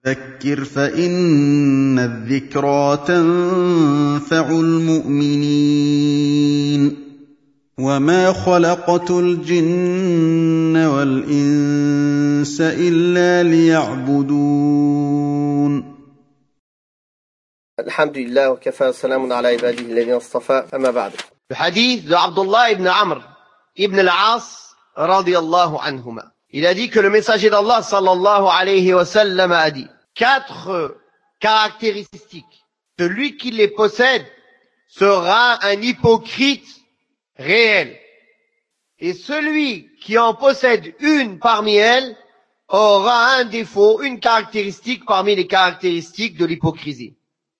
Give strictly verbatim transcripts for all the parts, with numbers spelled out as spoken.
فَذَكِّرْ فَإِنَّ الذِّكْرَىٰ تَنفَعُ الْمُؤْمِنِينَ وَمَا خَلَقْتُ الْجِنَّ وَالْإِنسَ إِلَّا لِيَعْبُدُونِ. Alhamdulillah wa kafa salamun ala ibadihi alladhina istafa amma ba'd. Le hadith de Abdullah ibn Amr ibn al-As radiyallahu anhuma. Il a dit que le messager d'Allah sallallahu alayhi wa sallam a dit quatre caractéristiques. Celui qui les possède sera un hypocrite réel. Et celui qui en possède une parmi elles aura un défaut, une caractéristique parmi les caractéristiques de l'hypocrisie.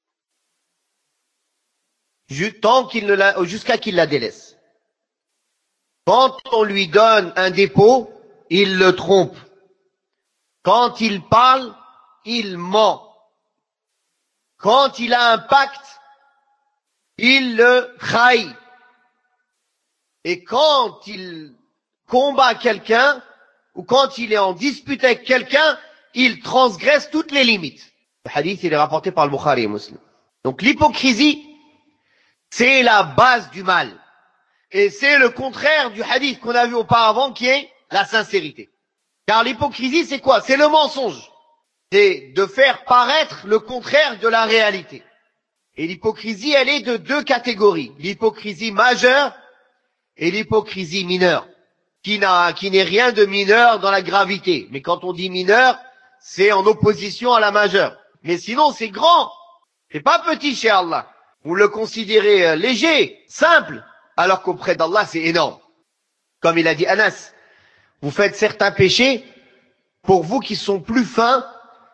Tant qu'il ne la, jusqu'à qu'il la délaisse. Quand on lui donne un dépôt, il le trompe. Quand il parle, il ment. Quand il a un pacte, il le trahit. Et quand il combat quelqu'un, ou quand il est en dispute avec quelqu'un, il transgresse toutes les limites. Le hadith, il est rapporté par le Bukhari et Muslim. Donc l'hypocrisie, c'est la base du mal. Et c'est le contraire du hadith qu'on a vu auparavant qui est la sincérité. Car l'hypocrisie, c'est quoi? C'est le mensonge. C'est de faire paraître le contraire de la réalité. Et l'hypocrisie, elle est de deux catégories. L'hypocrisie majeure et l'hypocrisie mineure. Qui n'a, qui n'est rien de mineur dans la gravité. Mais quand on dit mineur, c'est en opposition à la majeure. Mais sinon, c'est grand. C'est pas petit chez Allah. Vous le considérez léger, simple, alors qu'auprès d'Allah, c'est énorme. Comme il a dit Anas, vous faites certains péchés, pour vous qui sont plus fins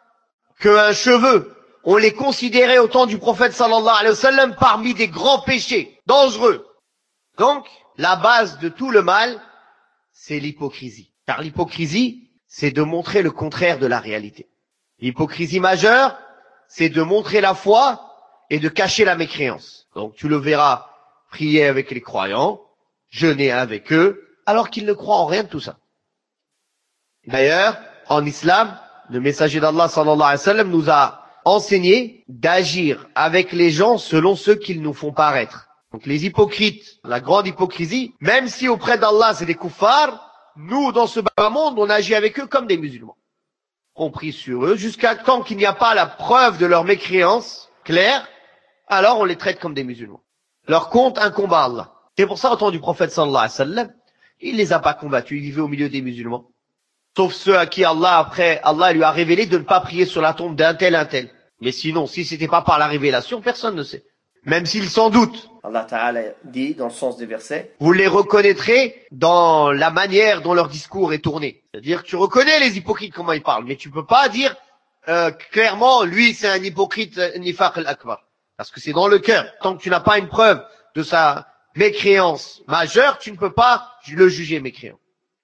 qu'un cheveu. On les considérait au temps du prophète sallallahu alayhi wa sallam parmi des grands péchés, dangereux. Donc, la base de tout le mal, c'est l'hypocrisie. Car l'hypocrisie, c'est de montrer le contraire de la réalité. L'hypocrisie majeure, c'est de montrer la foi et de cacher la mécréance. Donc tu le verras prier avec les croyants, jeûner avec eux, alors qu'ils ne croient en rien de tout ça. D'ailleurs, en islam, le messager d'Allah sallallahu alayhi wa sallam nous a enseigné d'agir avec les gens selon ce qu'ils nous font paraître. Donc les hypocrites, la grande hypocrisie, même si auprès d'Allah c'est des kuffars, nous dans ce bas monde, on agit avec eux comme des musulmans. On prie sur eux jusqu'à temps qu'il n'y a pas la preuve de leur mécréance claire, alors on les traite comme des musulmans. Leur compte un combat à Allah. C'est pour ça, au temps du prophète sallallahu alayhi wa sallam, il les a pas combattus, il vivait au milieu des musulmans. Sauf ceux à qui Allah, après, Allah lui a révélé de ne pas prier sur la tombe d'un tel, un tel. Mais sinon, si c'était pas par la révélation, personne ne sait. Même s'ils s'en doutent. Allah Ta'ala dit, dans le sens des versets, vous les reconnaîtrez dans la manière dont leur discours est tourné. C'est-à-dire que tu reconnais les hypocrites, comment ils parlent, mais tu peux pas dire euh, clairement, lui c'est un hypocrite, nifaq al-akbar. Parce que c'est dans le cœur. Tant que tu n'as pas une preuve de sa mécréance majeure, tu ne peux pas le juger mécréant.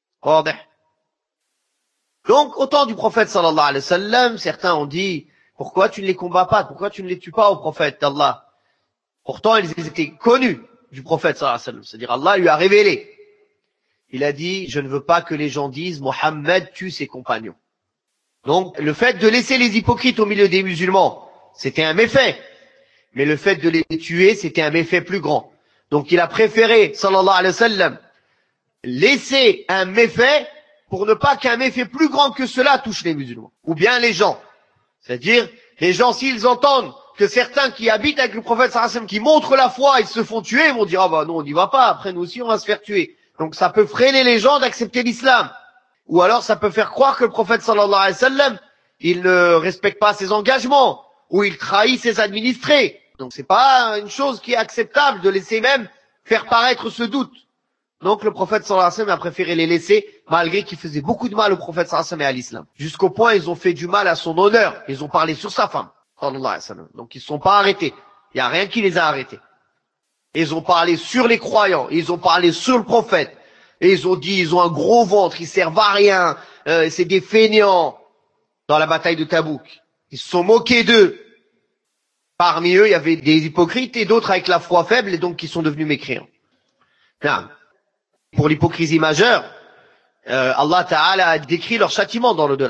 Donc, au temps du prophète sallallahu alayhi wa sallam, certains ont dit, pourquoi tu ne les combats pas? Pourquoi tu ne les tues pas au prophète d'Allah? Pourtant, ils étaient connus du prophète sallallahu alayhi wa sallam. C'est-à-dire, Allah lui a révélé. Il a dit, je ne veux pas que les gens disent, Mohammed tue ses compagnons. Donc, le fait de laisser les hypocrites au milieu des musulmans, c'était un méfait. Mais le fait de les tuer, c'était un méfait plus grand. Donc il a préféré, sallallahu alayhi wa sallam, laisser un méfait pour ne pas qu'un méfait plus grand que cela touche les musulmans. Ou bien les gens. C'est-à-dire, les gens, s'ils entendent que certains qui habitent avec le prophète sallallahu alayhi wa sallam, qui montrent la foi, ils se font tuer, ils vont dire, ah bah non, on n'y va pas, après nous aussi on va se faire tuer. Donc ça peut freiner les gens d'accepter l'islam. Ou alors ça peut faire croire que le prophète sallallahu alayhi wa sallam, il ne respecte pas ses engagements, ou il trahit ses administrés. Donc c'est pas une chose qui est acceptable de laisser même faire paraître ce doute. Donc le prophète sallallahu alayhi wa sallam a préféré les laisser, malgré qu'ils faisaient beaucoup de mal au prophète sallallahu alayhi wa sallam et à l'islam. Jusqu'au point ils ont fait du mal à son honneur. Ils ont parlé sur sa femme, sallallahu alayhi wa sallam. Donc ils ne sont pas arrêtés. Il n'y a rien qui les a arrêtés. Ils ont parlé sur les croyants. Ils ont parlé sur le prophète. Et ils ont dit, ils ont un gros ventre, ils servent à rien. Euh, c'est des feignants. Dans la bataille de Tabouk. Ils se sont moqués d'eux. Parmi eux, il y avait des hypocrites et d'autres avec la foi faible et donc qui sont devenus mécréants. Là, pour l'hypocrisie majeure, euh, Allah Ta'ala a décrit leur châtiment dans l'au-delà.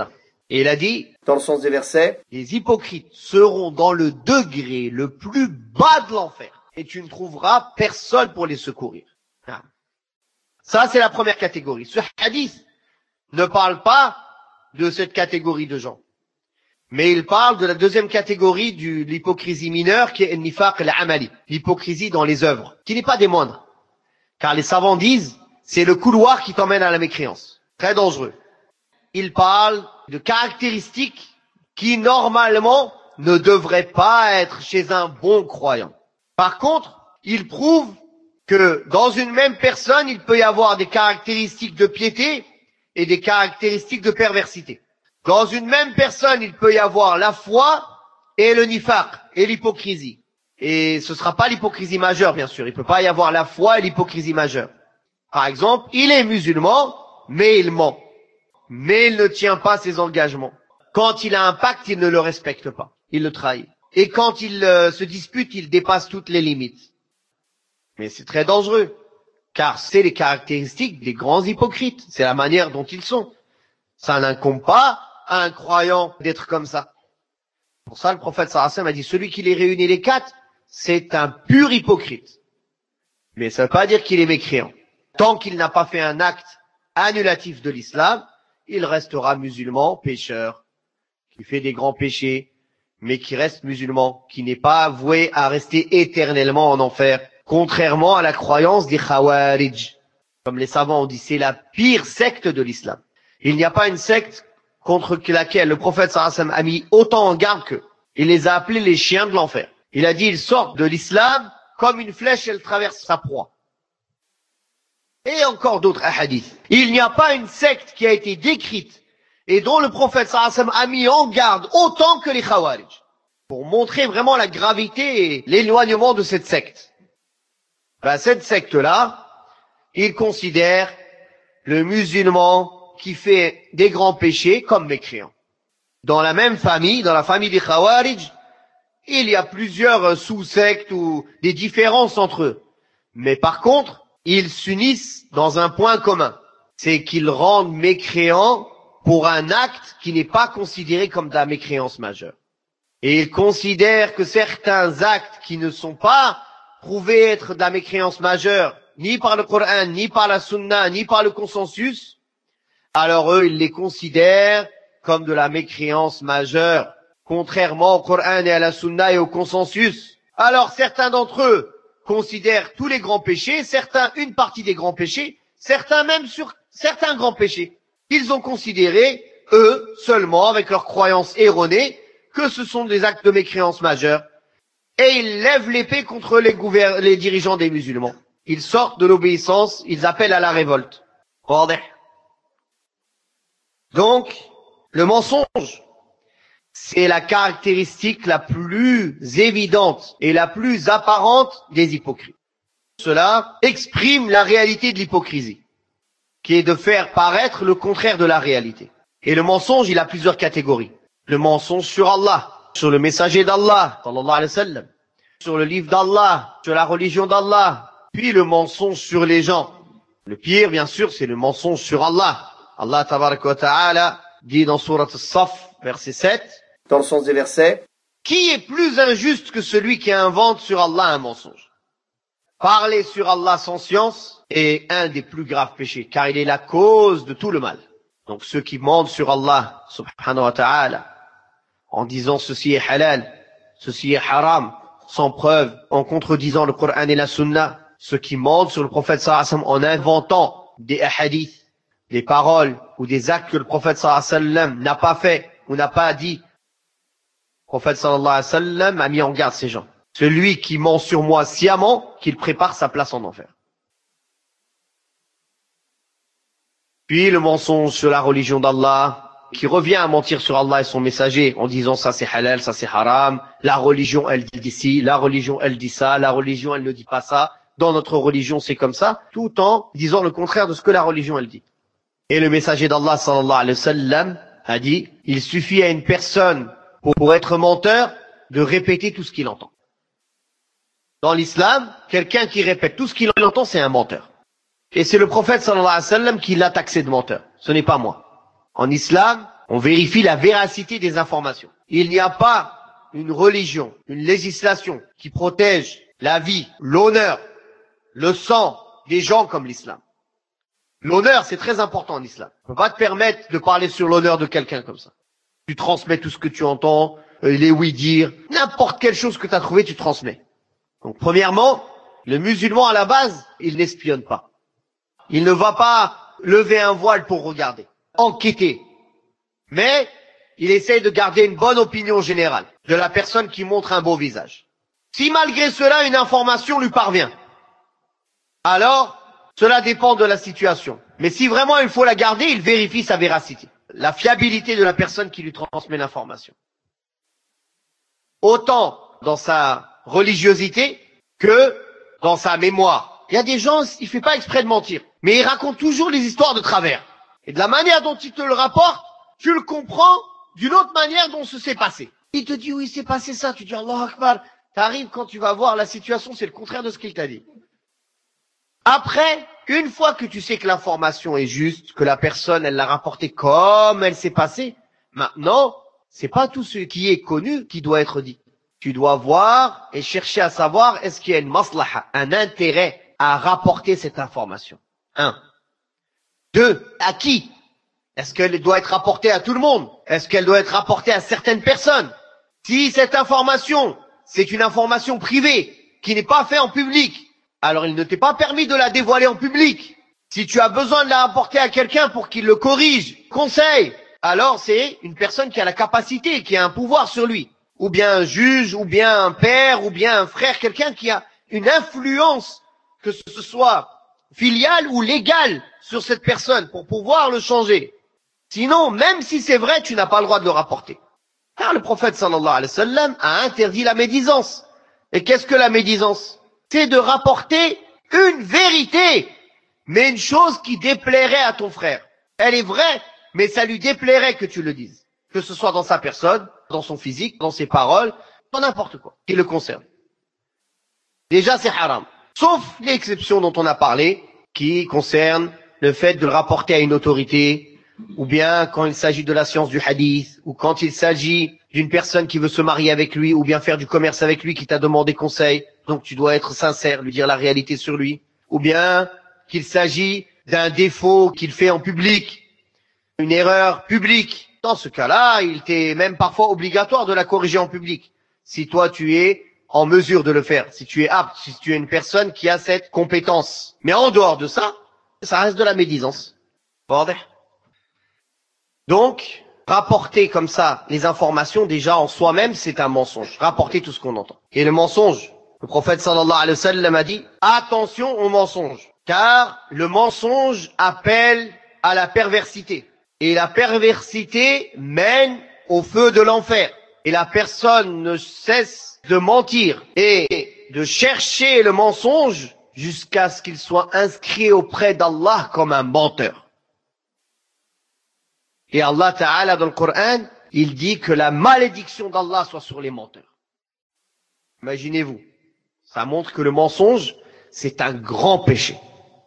Et il a dit, dans le sens des versets, les hypocrites seront dans le degré le plus bas de l'enfer. Et tu ne trouveras personne pour les secourir. Ah. Ça, c'est la première catégorie. Ce hadith ne parle pas de cette catégorie de gens. Mais il parle de la deuxième catégorie de l'hypocrisie mineure, qui est le nifaq al-amali, l'hypocrisie dans les œuvres, qui n'est pas des moindres. Car les savants disent, c'est le couloir qui t'emmène à la mécréance. Très dangereux. Il parle de caractéristiques qui, normalement, ne devraient pas être chez un bon croyant. Par contre, il prouve que dans une même personne, il peut y avoir des caractéristiques de piété et des caractéristiques de perversité. Dans une même personne, il peut y avoir la foi et le nifaq et l'hypocrisie. Et ce ne sera pas l'hypocrisie majeure, bien sûr. Il ne peut pas y avoir la foi et l'hypocrisie majeure. Par exemple, il est musulman, mais il ment. Mais il ne tient pas ses engagements. Quand il a un pacte, il ne le respecte pas. Il le trahit. Et quand il euh, se dispute, il dépasse toutes les limites. Mais c'est très dangereux. Car c'est les caractéristiques des grands hypocrites. C'est la manière dont ils sont. Ça n'incombe pas à un croyant d'être comme ça. Pour ça, le prophète sallallahu alayhi wa sallam a dit, celui qui les réunit les quatre, c'est un pur hypocrite. Mais ça ne veut pas dire qu'il est mécréant. Tant qu'il n'a pas fait un acte annulatif de l'islam, il restera musulman, pécheur, qui fait des grands péchés, mais qui reste musulman, qui n'est pas voué à rester éternellement en enfer, contrairement à la croyance des Khawarij. Comme les savants ont dit, c'est la pire secte de l'islam. Il n'y a pas une secte contre laquelle le prophète sallallahu alayhi wa sallam a mis autant en garde qu'eux. Il les a appelés les chiens de l'enfer. Il a dit, ils sortent de l'islam comme une flèche, elle traverse sa proie. Et encore d'autres hadiths. Il n'y a pas une secte qui a été décrite et dont le prophète sallallahu alayhi wa sallam a mis en garde autant que les Khawarij, pour montrer vraiment la gravité et l'éloignement de cette secte. Ben, cette secte-là, il considère le musulman qui fait des grands péchés comme mécréant. Dans la même famille, dans la famille des Khawarij, il y a plusieurs sous-sectes ou des différences entre eux. Mais par contre, ils s'unissent dans un point commun. C'est qu'ils rendent mécréants pour un acte qui n'est pas considéré comme de la mécréance majeure. Et ils considèrent que certains actes qui ne sont pas prouvés être de la mécréance majeure, ni par le Coran, ni par la Sunna, ni par le consensus, alors eux, ils les considèrent comme de la mécréance majeure, contrairement au Coran et à la Sunna et au consensus. Alors certains d'entre eux considèrent tous les grands péchés, certains une partie des grands péchés, certains même sur certains grands péchés. Ils ont considéré, eux, seulement, avec leurs croyances erronées, que ce sont des actes de mécréance majeure. Et ils lèvent l'épée contre les, gouver- les dirigeants des musulmans. Ils sortent de l'obéissance, ils appellent à la révolte. Donc, le mensonge, c'est la caractéristique la plus évidente et la plus apparente des hypocrites. Cela exprime la réalité de l'hypocrisie, qui est de faire paraître le contraire de la réalité. Et le mensonge, il a plusieurs catégories. Le mensonge sur Allah, sur le messager d'Allah, sallallahu alayhi wa sallam, sur le livre d'Allah, sur la religion d'Allah, puis le mensonge sur les gens. Le pire, bien sûr, c'est le mensonge sur Allah. Allah tabaraka wa ta'ala dit dans Sourate As-Saff, verset sept, dans le sens des versets, qui est plus injuste que celui qui invente sur Allah un mensonge? Parler sur Allah sans science est un des plus graves péchés, car il est la cause de tout le mal. Donc ceux qui mentent sur Allah, subhanahu wa ta'ala, en disant ceci est halal, ceci est haram, sans preuve, en contredisant le Coran et la Sunna, ceux qui mentent sur le prophète sallallahu alayhi wa sallam en inventant des hadiths, des paroles ou des actes que le prophète sallallahu alayhi wa sallam n'a pas fait ou n'a pas dit. Le prophète sallallahu alayhi wa sallam a mis en garde ces gens. Celui qui ment sur moi sciemment, qu'il prépare sa place en enfer. Puis le mensonge sur la religion d'Allah, qui revient à mentir sur Allah et son messager en disant ça c'est halal, ça c'est haram, la religion elle dit ci, la religion elle dit ça, la religion elle ne dit pas ça, dans notre religion c'est comme ça, tout en disant le contraire de ce que la religion elle dit. Et le messager d'Allah sallallahu alayhi wa sallam a dit, il suffit à une personne pour, pour être menteur de répéter tout ce qu'il entend. Dans l'islam, quelqu'un qui répète tout ce qu'il entend, c'est un menteur. Et c'est le prophète sallallahu alayhi wa sallam qui l'a taxé de menteur. Ce n'est pas moi. En islam, On vérifie la véracité des informations. Il n'y a pas une religion, une législation qui protège la vie, l'honneur, le sang des gens comme l'islam. L'honneur, c'est très important en islam. On ne peut pas te permettre de parler sur l'honneur de quelqu'un comme ça. Tu transmets tout ce que tu entends, euh, les oui-dire, n'importe quelle chose que tu as trouvé, tu transmets. Donc, premièrement, le musulman, à la base, il n'espionne pas. Il ne va pas lever un voile pour regarder, enquêter. Mais, il essaye de garder une bonne opinion générale de la personne qui montre un beau visage. Si malgré cela, une information lui parvient, alors, cela dépend de la situation. Mais si vraiment il faut la garder, il vérifie sa véracité, la fiabilité de la personne qui lui transmet l'information. Autant dans sa religiosité que dans sa mémoire. Il y a des gens, il ne fait pas exprès de mentir, mais il raconte toujours les histoires de travers. Et de la manière dont il te le rapporte, tu le comprends d'une autre manière dont ce s'est passé. Il te dit, oui, il s'est passé ça, tu dis, Allah Akbar. T'arrives quand tu vas voir la situation, c'est le contraire de ce qu'il t'a dit. Après, une fois que tu sais que l'information est juste, que la personne, elle l'a rapporté comme elle s'est passée, maintenant, c'est pas tout ce qui est connu qui doit être dit. Tu dois voir et chercher à savoir est-ce qu'il y a une maslaha, un intérêt à rapporter cette information. Un. Deux, à qui? Est-ce qu'elle doit être rapportée à tout le monde? Est-ce qu'elle doit être rapportée à certaines personnes? Si cette information, c'est une information privée, qui n'est pas faite en public, alors il ne t'est pas permis de la dévoiler en public. Si tu as besoin de la rapporter à quelqu'un pour qu'il le corrige, conseille, alors c'est une personne qui a la capacité, qui a un pouvoir sur lui. Ou bien un juge, ou bien un père, ou bien un frère, quelqu'un qui a une influence, que ce soit filiale ou légale, sur cette personne, pour pouvoir le changer. Sinon, même si c'est vrai, tu n'as pas le droit de le rapporter. Car le prophète sallallahu alayhi wa sallam a interdit la médisance. Et qu'est-ce que la médisance? C'est de rapporter une vérité, mais une chose qui déplairait à ton frère. Elle est vraie, mais ça lui déplairait que tu le dises. Que ce soit dans sa personne, dans son physique, dans ses paroles, dans n'importe quoi qui le concerne. Déjà, c'est haram. Sauf l'exception dont on a parlé, qui concerne le fait de le rapporter à une autorité, ou bien quand il s'agit de la science du hadith, ou quand il s'agit d'une personne qui veut se marier avec lui, ou bien faire du commerce avec lui, qui t'a demandé conseil, donc tu dois être sincère, lui dire la réalité sur lui, ou bien qu'il s'agit d'un défaut qu'il fait en public, une erreur publique. Dans ce cas-là, il t'est même parfois obligatoire de la corriger en public, si toi tu es en mesure de le faire, si tu es apte, si tu es une personne qui a cette compétence. Mais en dehors de ça, ça reste de la médisance. Donc, rapporter comme ça les informations, déjà en soi-même, c'est un mensonge. Rapporter tout ce qu'on entend. Et le mensonge, le prophète sallallahu alayhi wa sallam a dit, attention au mensonge, car le mensonge appelle à la perversité. Et la perversité mène au feu de l'enfer. Et la personne ne cesse de mentir et de chercher le mensonge jusqu'à ce qu'il soit inscrit auprès d'Allah comme un menteur. Et Allah Ta'ala dans le Coran, il dit que la malédiction d'Allah soit sur les menteurs. Imaginez-vous, ça montre que le mensonge, c'est un grand péché.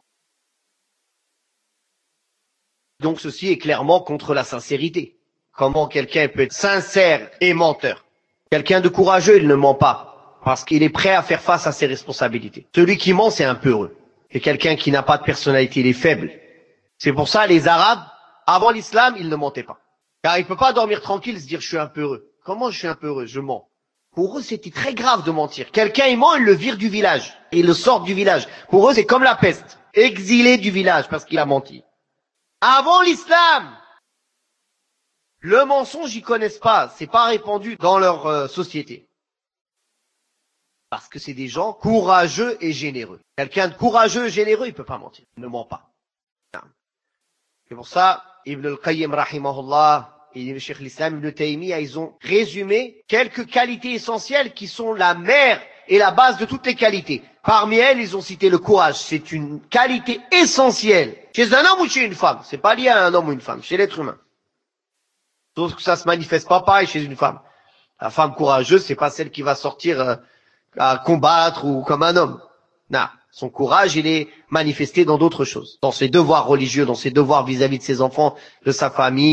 Donc ceci est clairement contre la sincérité. Comment quelqu'un peut être sincère et menteur? Quelqu'un de courageux, il ne ment pas, parce qu'il est prêt à faire face à ses responsabilités. Celui qui ment, c'est un peureux. C'est quelqu'un qui n'a pas de personnalité, il est faible. C'est pour ça, les Arabes, avant l'islam, ils ne mentaient pas. Car il ne peut pas dormir tranquille, se dire, je suis un peureux. Comment je suis un peureux? Je mens. Pour eux, c'était très grave de mentir. Quelqu'un, il ment, il le vire du village. Il le sort du village. Pour eux, c'est comme la peste. Exilé du village, parce qu'il a menti. Avant l'islam, le mensonge, ils connaissent pas. C'est pas répandu dans leur euh, société. Parce que c'est des gens courageux et généreux. Quelqu'un de courageux et généreux, il peut pas mentir. Il ne ment pas. C'est pour ça, Ibn al-Qayyim, rahimahullah, et le Cheikh l'Islam, Ibn Taymiyyah, ils ont résumé quelques qualités essentielles qui sont la mère et la base de toutes les qualités. Parmi elles, ils ont cité le courage. C'est une qualité essentielle. Chez un homme ou chez une femme. C'est pas lié à un homme ou une femme, chez l'être humain. Sauf que ça se manifeste pas pareil chez une femme. La femme courageuse, c'est pas celle qui va sortir euh, à combattre ou comme un homme. Non. Son courage, il est manifesté dans d'autres choses. Dans ses devoirs religieux, dans ses devoirs vis-à-vis de ses enfants, de sa famille,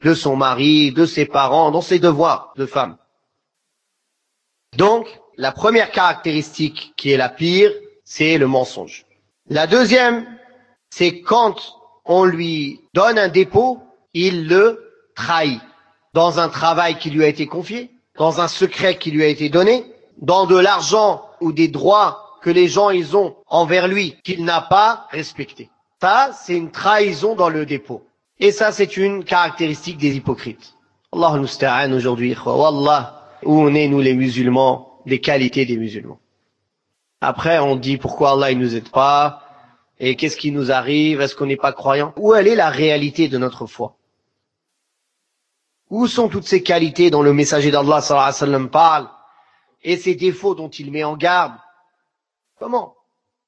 de son mari, de ses parents, dans ses devoirs de femme. Donc, la première caractéristique qui est la pire, c'est le mensonge. La deuxième, c'est quand on lui donne un dépôt, il le trahit. Dans un travail qui lui a été confié, dans un secret qui lui a été donné, dans de l'argent ou des droits que les gens ils ont envers lui qu'il n'a pas respecté. Ça, c'est une trahison dans le dépôt. Et ça, c'est une caractéristique des hypocrites. Allah al-musta'an aujourd'hui, wallah, où on est, nous les musulmans, les qualités des musulmans. Après, on dit pourquoi Allah il nous aide pas, et qu'est-ce qui nous arrive, est-ce qu'on n'est pas croyant? Où elle est la réalité de notre foi? Où sont toutes ces qualités dont le messager d'Allah sallallahu alayhi wa sallam parle, et ces défauts dont il met en garde? Comment?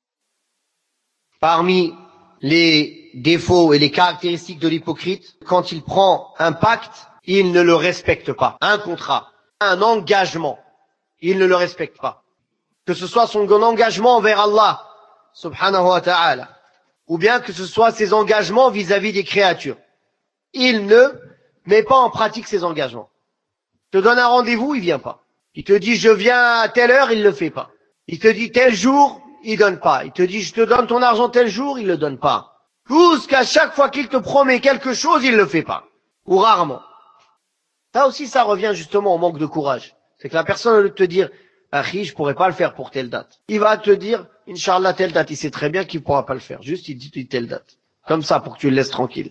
Parmi les défauts et les caractéristiques de l'hypocrite, quand il prend un pacte, il ne le respecte pas. Un contrat, un engagement, il ne le respecte pas. Que ce soit son engagement envers Allah, subhanahu wa ta'ala, ou bien que ce soit ses engagements vis-à-vis des créatures. Il ne met pas en pratique ses engagements. Il te donne un rendez-vous, il vient pas. Il te dit je viens à telle heure, il le fait pas. Il te dit tel jour, il donne pas. Il te dit je te donne ton argent tel jour, il le donne pas. Jusqu'à chaque fois qu'il te promet quelque chose, il le fait pas. Ou rarement. Ça aussi, ça revient justement au manque de courage. C'est que la personne, au lieu de te dire Akhi, je pourrais pas le faire pour telle date, il va te dire Inch'Allah telle date. Il sait très bien qu'il pourra pas le faire. Juste, il dit telle date. Comme ça, pour que tu le laisses tranquille.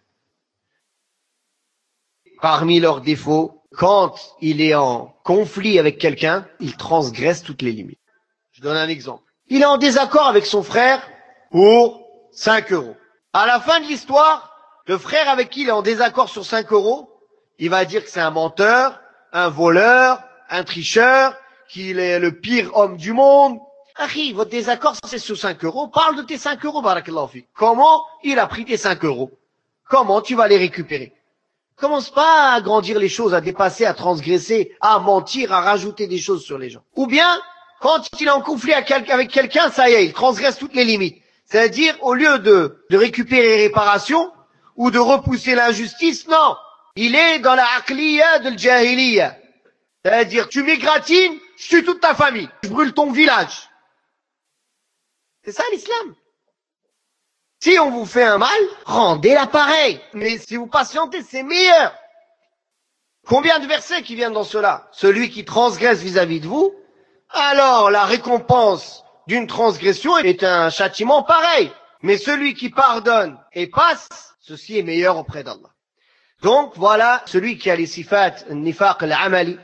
Parmi leurs défauts, quand il est en conflit avec quelqu'un, il transgresse toutes les limites. Je donne un exemple. Il est en désaccord avec son frère pour cinq euros. À la fin de l'histoire, le frère avec qui il est en désaccord sur cinq euros, il va dire que c'est un menteur, un voleur, un tricheur, qu'il est le pire homme du monde. Akhi, votre désaccord, c'est sur cinq euros. Parle de tes cinq euros, barakallahu fik. Comment il a pris tes cinq euros? Comment tu vas les récupérer? Commence pas à agrandir les choses, à dépasser, à transgresser, à mentir, à rajouter des choses sur les gens. Ou bien, quand il est en conflit avec quelqu'un, ça y est, il transgresse toutes les limites. C'est-à-dire, au lieu de, de récupérer réparation, ou de repousser l'injustice, non. Il est dans la aqliya de l'jahiliya. C'est-à-dire, tu m'égratines, je tue toute ta famille. Je brûle ton village. C'est ça l'islam. Si on vous fait un mal, rendez l'appareil. Mais si vous patientez, c'est meilleur. Combien de versets qui viennent dans cela? Celui qui transgresse vis-à-vis de vous, alors la récompense d'une transgression est un châtiment pareil. Mais celui qui pardonne et passe, ceci est meilleur auprès d'Allah. Donc voilà, celui qui a les sifat, nifaq al-amali,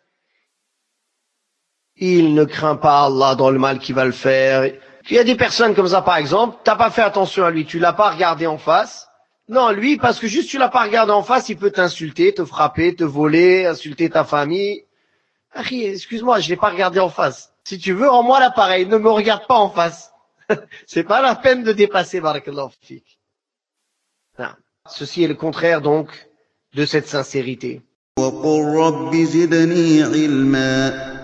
il ne craint pas Allah dans le mal qu'il va le faire. Il y a des personnes comme ça, par exemple, t'as pas fait attention à lui, tu l'as pas regardé en face. Non, lui, parce que juste tu l'as pas regardé en face, il peut t'insulter, te frapper, te voler, insulter ta famille. Akhi, excuse-moi, je l'ai pas regardé en face. Si tu veux, rends-moi l'appareil, ne me regarde pas en face. C'est pas la peine de dépasser, barakallahu fik. Non. Ceci est le contraire, donc, de cette sincérité. وَقُلْ رَبِّ زِدْنِي عِلْمًا